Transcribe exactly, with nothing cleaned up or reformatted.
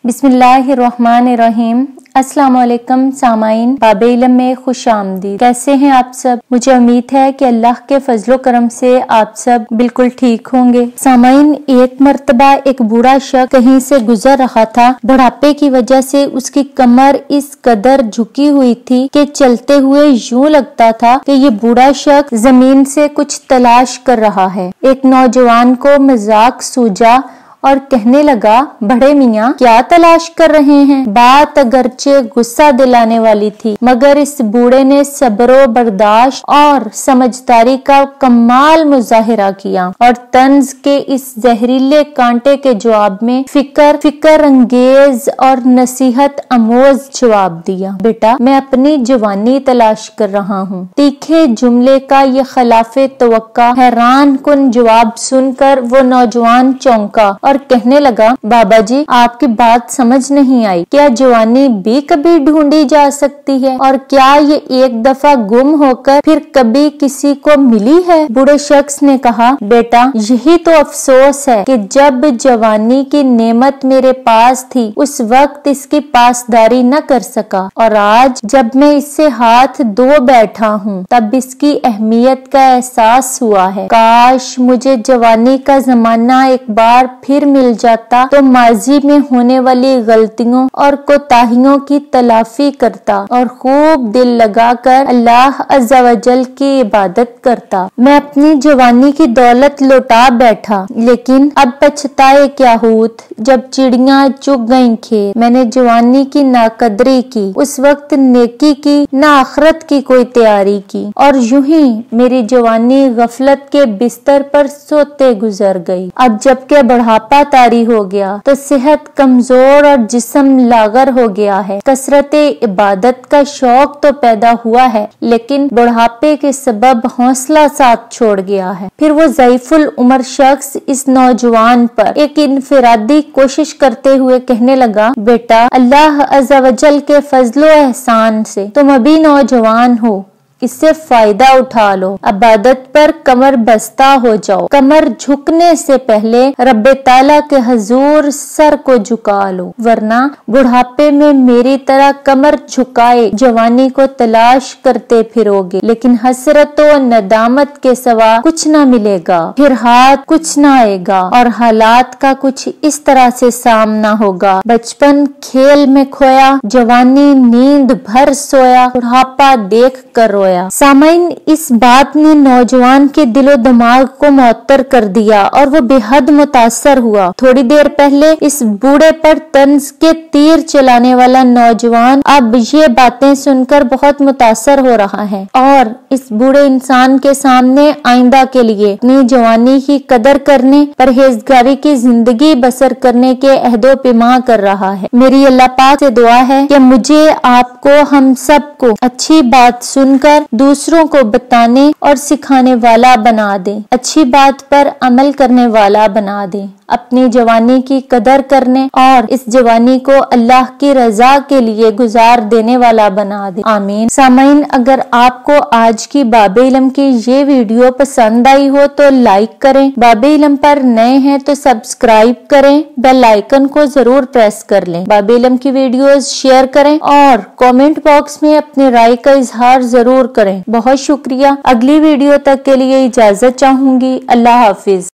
बिस्मिल्लाहिर्रहमानिर्रहीम। अस्सलामुअलैकुम सामाइन, बाबे इल्म में खुश आमदीद। कैसे हैं आप सब? मुझे उम्मीद है कि अल्लाह के फजलो करम से आप सब बिल्कुल ठीक होंगे। सामाइन, एक मर्तबा एक बूढ़ा शख्स कहीं से गुजर रहा था। बुढ़ापे की वजह से उसकी कमर इस कदर झुकी हुई थी कि चलते हुए यूं लगता था कि ये बूढ़ा शख्स जमीन से कुछ तलाश कर रहा है। एक नौजवान को मजाक सूझा और कहने लगा, बड़े मियाँ क्या तलाश कर रहे हैं? बात अगरचे गुस्सा दिलाने वाली थी, मगर इस बूढ़े ने सब्रो बर्दाश्त और समझदारी का कमाल मुजाहिरा किया और तंज के इस जहरीले कांटे के जवाब में फिकर फिकर अंगेज और नसीहत अमोज जवाब दिया। बेटा, मैं अपनी जवानी तलाश कर रहा हूँ। तीखे जुमले का ये खिलाफे तवक्का हैरान कुन जवाब सुनकर वो नौजवान चौंका और कहने लगा, बाबा जी आपकी बात समझ नहीं आई। क्या जवानी भी कभी ढूंढी जा सकती है? और क्या ये एक दफा गुम होकर फिर कभी किसी को मिली है? बूढ़े शख्स ने कहा, बेटा यही तो अफसोस है कि जब जवानी की नेमत मेरे पास थी उस वक्त इसकी पासदारी न कर सका, और आज जब मैं इससे हाथ धो बैठा हूँ तब इसकी अहमियत का एहसास हुआ है। काश मुझे जवानी का जमाना एक बार फिर मिल जाता तो माजी में होने वाली गलतियों और कोताहियों की तलाफी करता और खूब दिल लगाकर अल्लाह अज़्ज़ा वजल की इबादत करता। मैं अपनी जवानी की दौलत लौटा बैठा, लेकिन अब पछताए क्या हूत जब चिड़ियाँ चुग गईं खेत। मैंने जवानी की नाकदरी की, उस वक्त नेकी की न आखिरत की कोई तैयारी की, और यूं ही मेरी जवानी गफलत के बिस्तर पर सोते गुजर गई। अब जबकि बढ़ापा तारी हो गया तो सेहत कमजोर और जिस्म लागर हो गया है। कसरते इबादत का शौक तो पैदा हुआ है, लेकिन बुढ़ापे के सबब हौसला साथ छोड़ गया है। फिर वो ज़ईफुल उम्र शख्स इस नौजवान पर एक इनफिरादी कोशिश करते हुए कहने लगा, बेटा अल्लाह अज़्ज़ा वजल के फजलो एहसान से तुम अभी नौजवान हो, इससे फायदा उठा लो। इबादत पर कमर बस्ता हो जाओ। कमर झुकने से पहले रब्बे ताला के हजूर सर को झुका लो, वरना बुढ़ापे में मेरी तरह कमर झुकाए जवानी को तलाश करते फिरोगे, लेकिन हसरतों और नदामत के सिवा कुछ न मिलेगा। फिर हाथ कुछ न आएगा और हालात का कुछ इस तरह से सामना होगा। बचपन खेल में खोया, जवानी नींद भर सोया, बुढ़ापा देख कर रोया। सामाइन, इस बात ने नौजवान के दिलो दिमाग को मुअत्तर कर दिया और वो बेहद मुतासर हुआ। थोड़ी देर पहले इस बूढ़े पर तंज के तीर चलाने वाला नौजवान अब ये बातें सुनकर बहुत मुतासर हो रहा है और इस बूढ़े इंसान के सामने आइंदा के लिए अपनी जवानी की कदर करने, परहेजगारी की जिंदगी बसर करने के अहदो पेमा कर रहा है। मेरी अल्लाह पाक से दुआ है कि मुझे, आपको, हम सबको अच्छी बात सुनकर दूसरों को बताने और सिखाने वाला बना दे, अच्छी बात पर अमल करने वाला बना दे, अपनी जवानी की कदर करने और इस जवानी को अल्लाह की रजा के लिए गुजार देने वाला बना दे, आमीन। सामाइन, अगर आपको आज की बाबे इल्म की ये वीडियो पसंद आई हो तो लाइक करें, बाबे इल्म पर नए हैं तो सब्सक्राइब करें, बेल आइकन को जरूर प्रेस कर लें, बाबे इल्म की वीडियोस शेयर करें और कमेंट बॉक्स में अपनी राय का इजहार जरूर करें। बहुत शुक्रिया। अगली वीडियो तक के लिए इजाजत चाहूंगी। अल्लाह हाफिज।